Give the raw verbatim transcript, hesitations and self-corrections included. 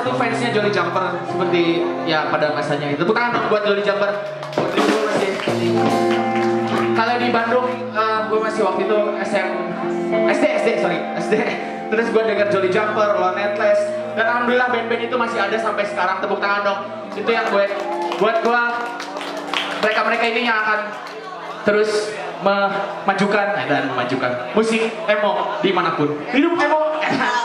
satu fansnya Jolly Jumper seperti ya pada masanya itu. Tepuk tangan dong buat Jolly Jumper. Dulu masih. Kalau di Bandung, uh, gue masih waktu itu S M, S D, S D, sorry, S D. Terus gue denger Jolly Jumper, Lonetless, dan alhamdulillah band-band itu masih ada sampai sekarang. Tepuk tangan dong. Itu yang gue, buat gue, mereka-mereka ini yang akan terus memajukan dan memajukan musik emo dimanapun. Hidup emo.